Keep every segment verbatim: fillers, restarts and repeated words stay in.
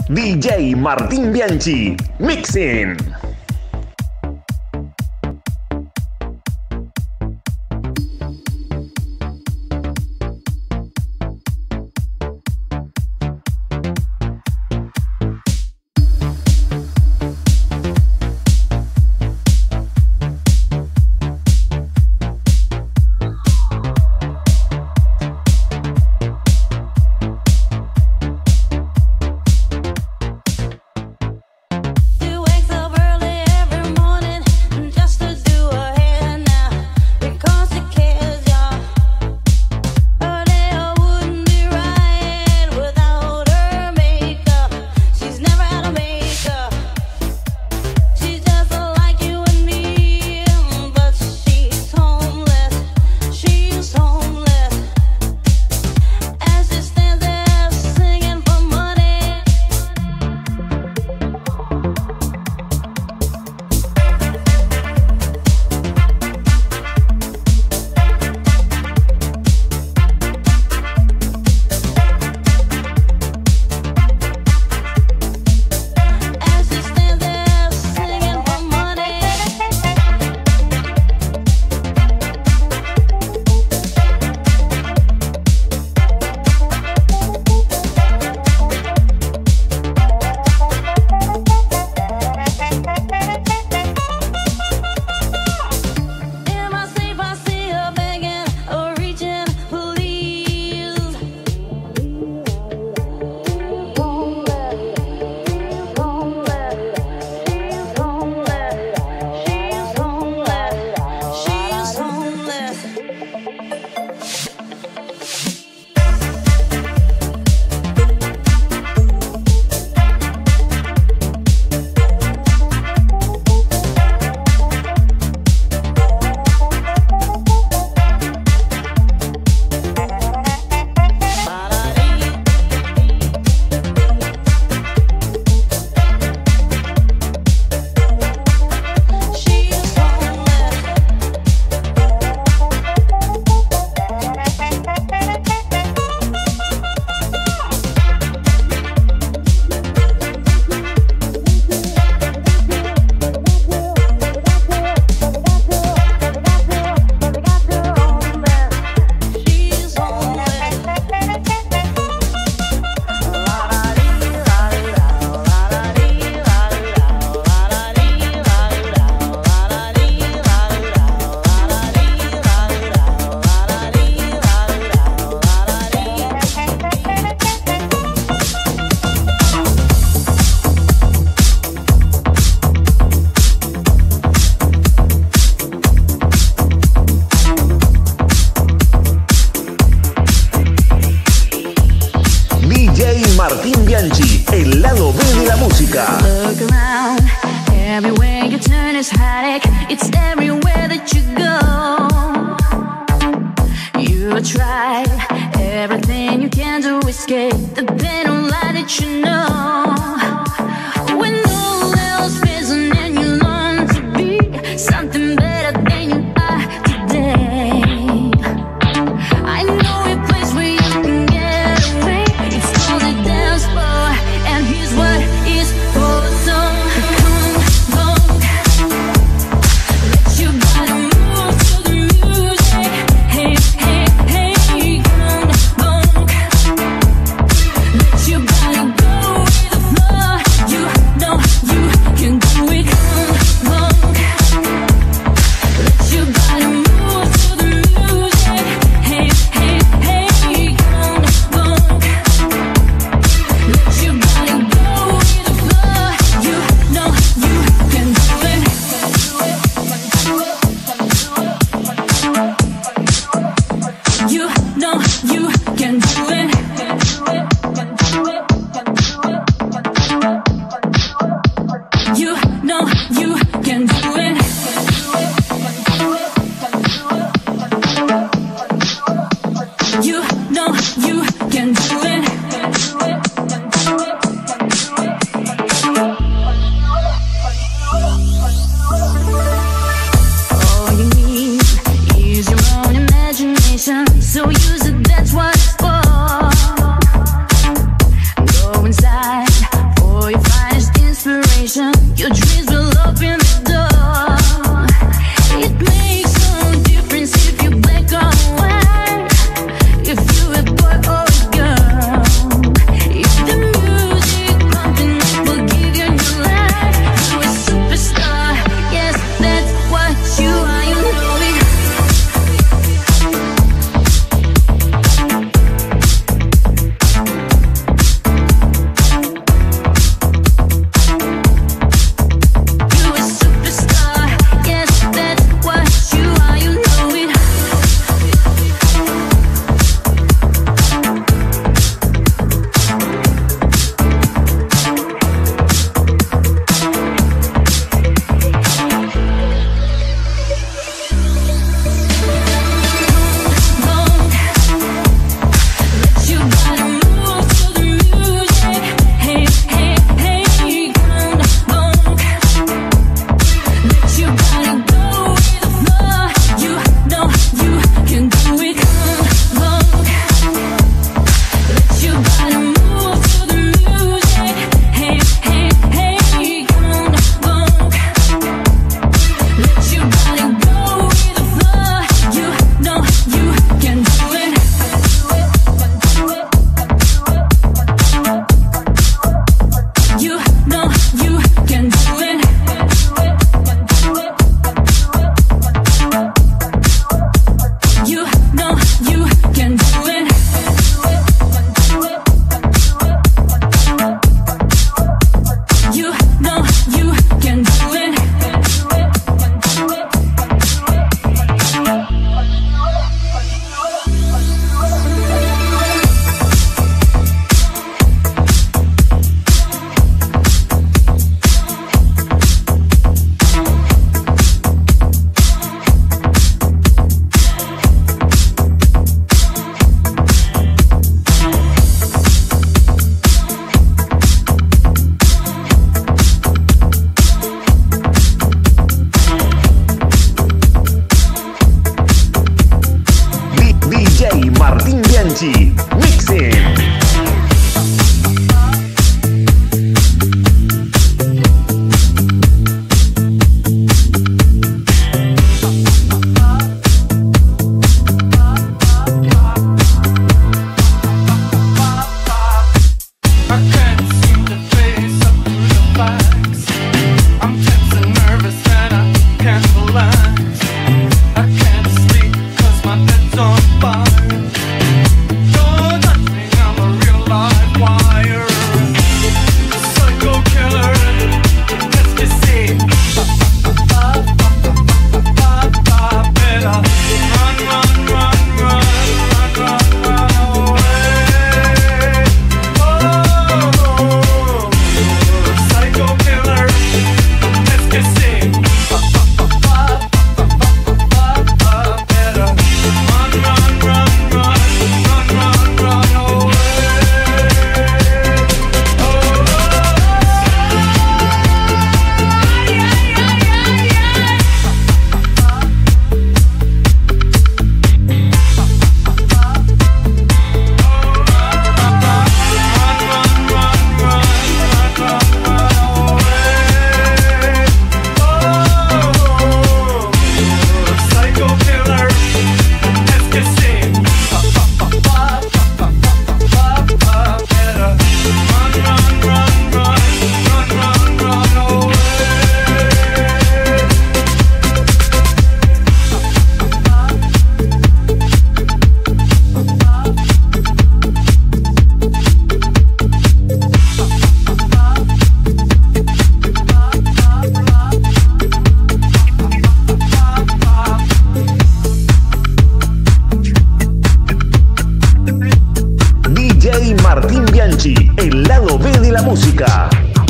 D J Martín Bianchi, Mixing. Martín Bianchi, el lado B de la música. Look around, everywhere you turn is heartache. It's everywhere that you go. You try everything you can to escape the pain of life that you know. When all else fails and then you learn to be something better than you are today. I know a place where you can get away. It's called a dance floor, and here's what it's for. So come along, let your body move to the music. Hey, hey, hey, come along, let your body go with the flow. música.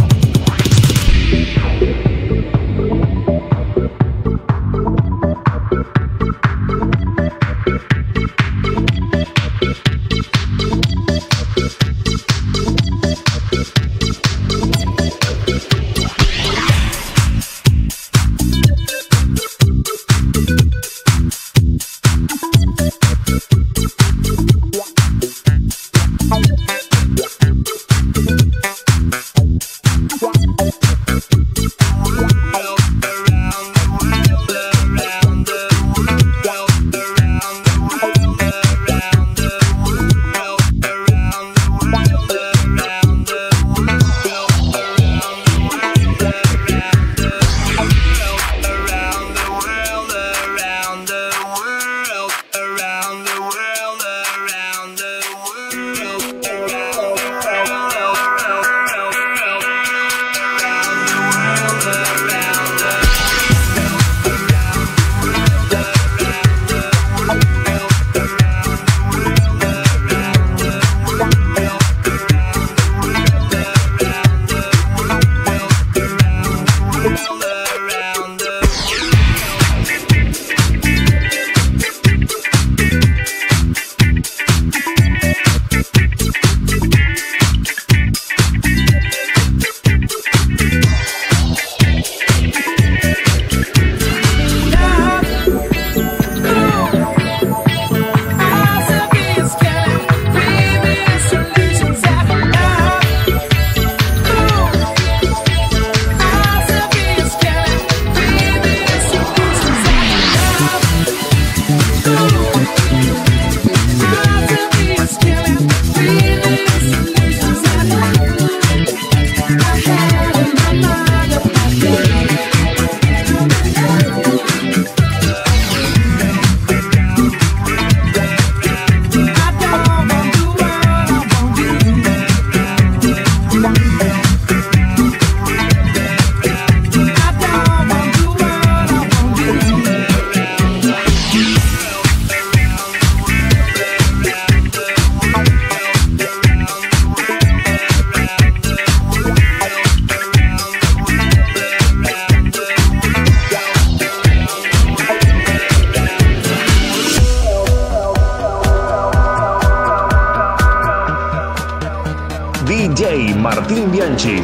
D J Martín Bianchi.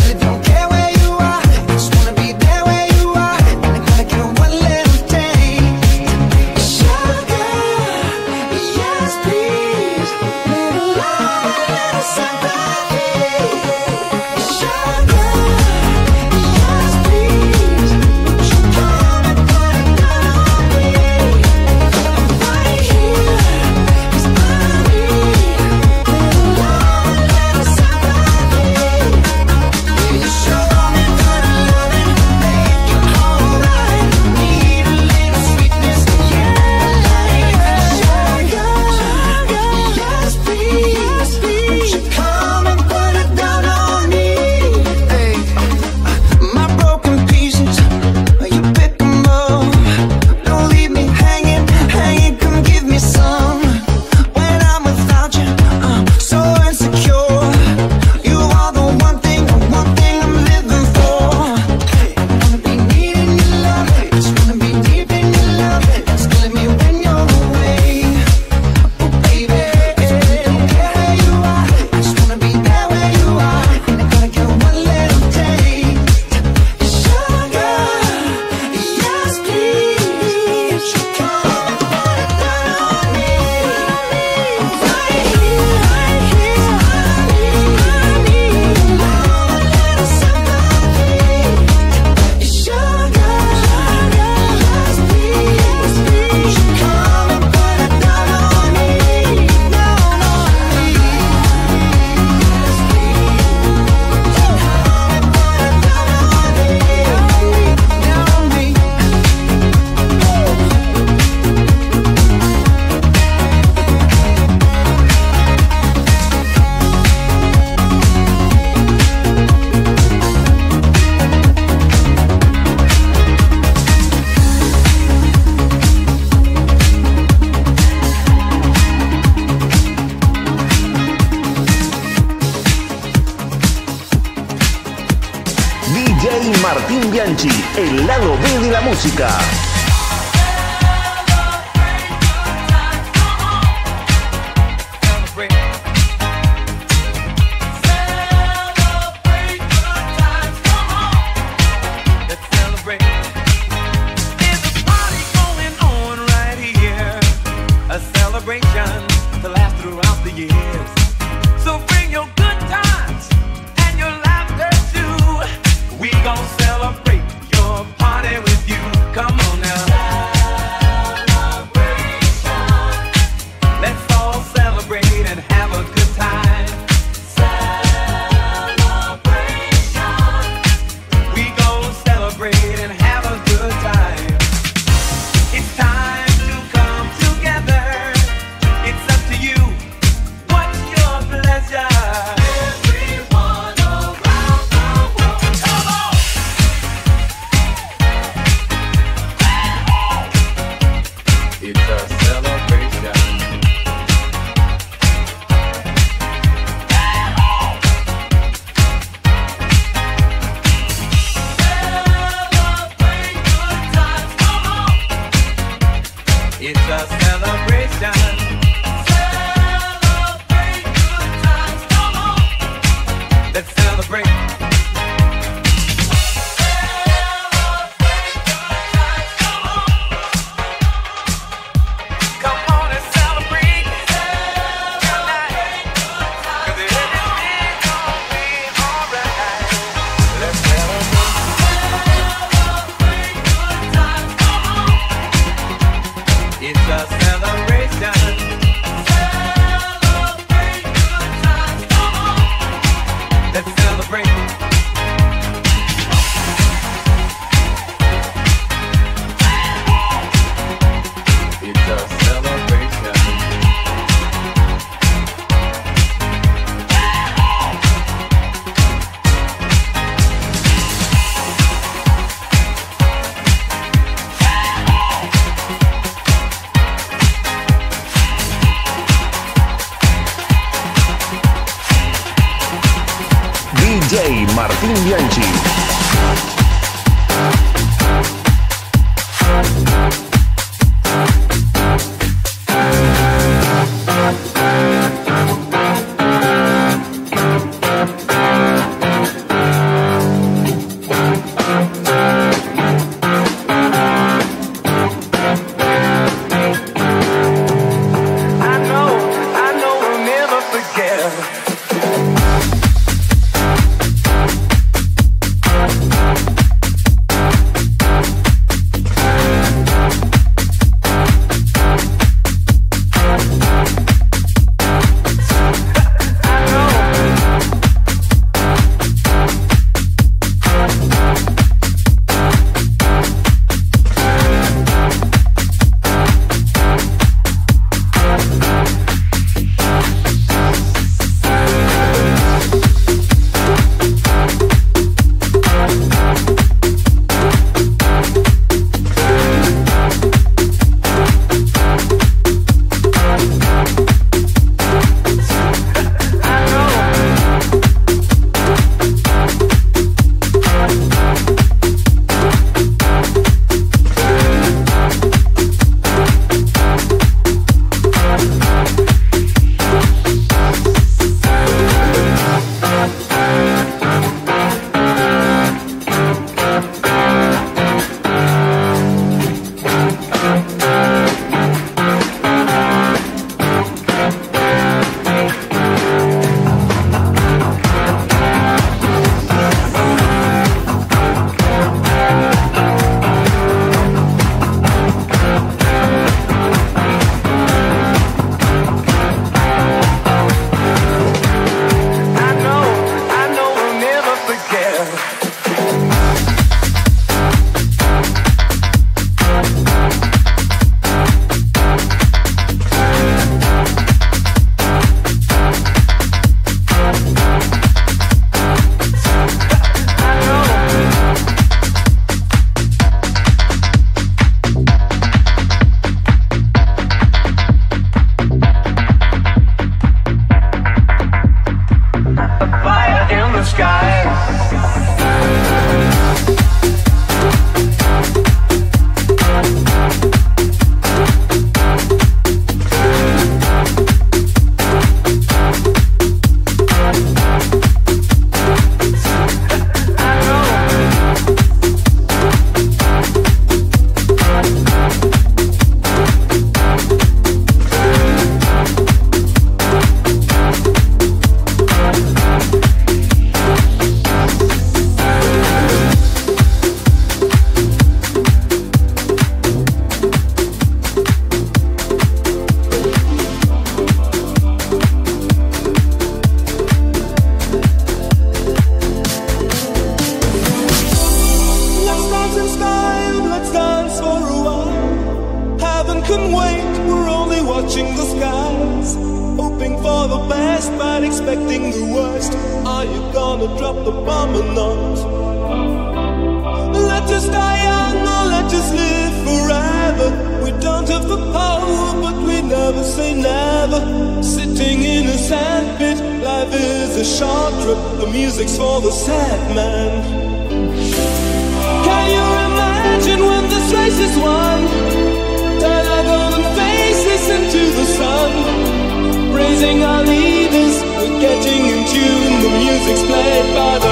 Day Bianchi, el lado B de la música. To last throughout the years. So bring your good times and your laughter too. We gon' celebrate your party with you. Come on now. Celebration. Let's all celebrate and have a good time. Celebration. We gon' celebrate and have a good time. It's time to come together. It's up to you. What's your pleasure? Everyone around the world, come on! It's a celebration. Celebrate good times, come on! It's a celebration. Let's celebrate. Celebrate good times, come on. Come on and celebrate. Celebrate good times, 'cause everything's gonna be alright. Let's celebrate. Celebrate good times, come on. It's a celebration. Celebrate good times, come on. Let's celebrate. It's a celebration. D J Martín Bianchi. I know, I know we'll never forget. can wait, we're only watching the skies, hoping for the best but expecting the worst. Are you gonna drop the bomb or not? Let us die young or let us live forever. We don't have the power but we never say never. Sitting in a sandpit, life is a short trip. The music's for the sad man. Can you imagine when this race is won? Turn our golden faces into the sun, praising our leaders, we're getting in tune. The music's played by the